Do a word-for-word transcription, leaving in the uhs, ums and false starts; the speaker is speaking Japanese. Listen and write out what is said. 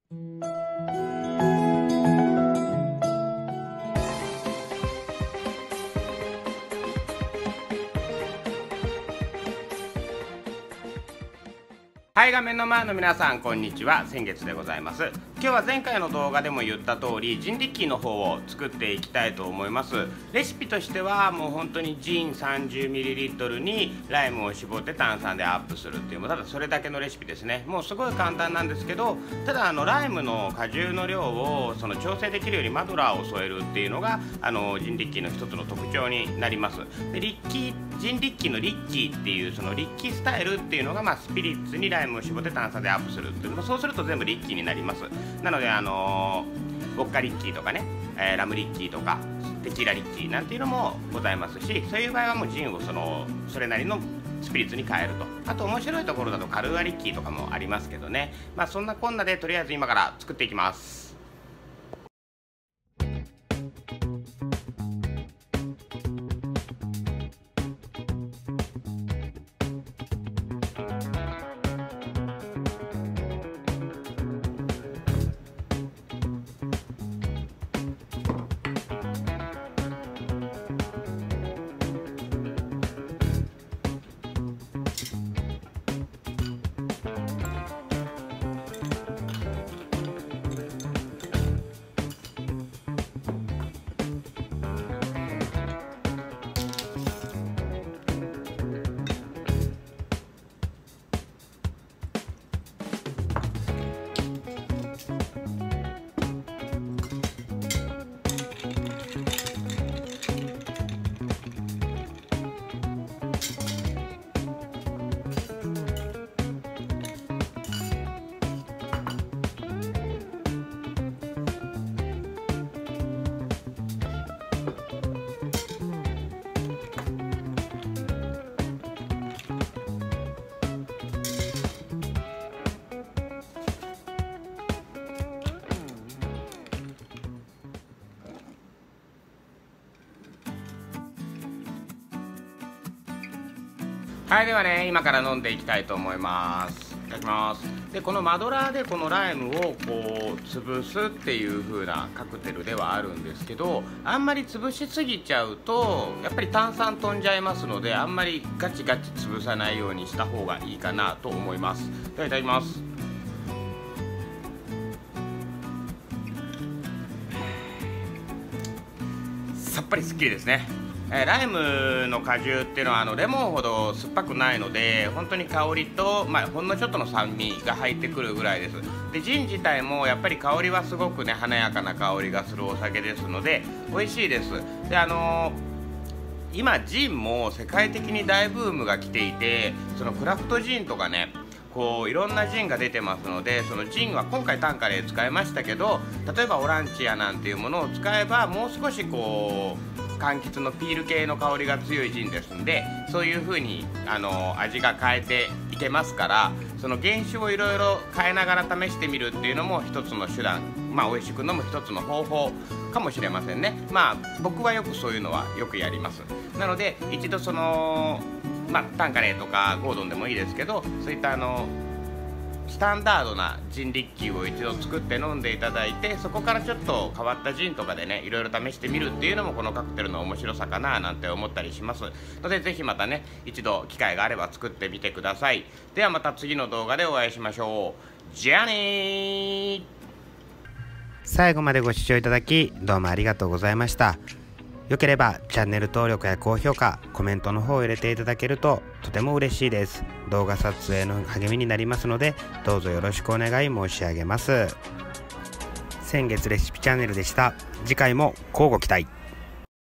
はい、画面の前の皆さんこんにちは、先月でございます。今日は前回の動画でも言った通りジンリッキーの方を作っていきたいと思います。レシピとしてはもう本当にジン さんじゅうミリリットル にライムを絞って炭酸でアップするっていう、ただそれだけのレシピですね。もうすごい簡単なんですけど、ただあのライムの果汁の量をその調整できるようにマドラーを添えるっていうのがあのジンリッキーの一つの特徴になります。でリッキージンリッキーのリッキーっていうそのリッキースタイルっていうのが、まあ、スピリッツにライムを絞って炭酸でアップするっていうの、そうすると全部リッキーになります。なのであのー、ウォッカリッキーとかね、えー、ラムリッキーとかテキーラリッキーなんていうのもございますし、そういう場合はもうジンをそのそれなりのスピリッツに変えると。あと面白いところだとカルーアリッキーとかもありますけどね。まあそんなこんなでとりあえず今から作っていきます。はい、ではね、今から飲んでいきたいと思います。いただきます。で、このマドラーでこのライムをこう潰すっていう風なカクテルではあるんですけど、あんまり潰しすぎちゃうとやっぱり炭酸飛んじゃいますので、あんまりガチガチ潰さないようにした方がいいかなと思います。では、いただきます。さっぱりすっきりですね。えー、ライムの果汁っていうのはあのレモンほど酸っぱくないので、本当に香りと、まあ、ほんのちょっとの酸味が入ってくるぐらいです。でジン自体もやっぱり香りはすごくね華やかな香りがするお酒ですので美味しいです。であのー、今ジンも世界的に大ブームが来ていて、そのクラフトジンとかね、こういろんなジンが出てますので、そのジンは今回単価で使いましたけど、例えばオランチアなんていうものを使えばもう少しこう柑橘のピール系の香りが強いジンですんで、そういう風にあの味が変えていけますから、その原酒をいろいろ変えながら試してみるっていうのも一つの手段、まあ美味しく飲む一つの方法かもしれませんね。まあ僕はよくそういうのはよくやります。なので一度そのまあタンカレーとかゴードンでもいいですけど、そういったあのスタンダードなジンリッキーを一度作って飲んでいただいて、そこからちょっと変わったジンとかでねいろいろ試してみるっていうのもこのカクテルの面白さかななんて思ったりしますので、ぜひまたね一度機会があれば作ってみてください。ではまた次の動画でお会いしましょう。じゃあねー。最後までご視聴いただきどうもありがとうございました。よければチャンネル登録や高評価、コメントの方を入れていただけるととても嬉しいです。動画撮影の励みになりますので、どうぞよろしくお願い申し上げます。先月レシピチャンネルでした。次回も乞うご期待。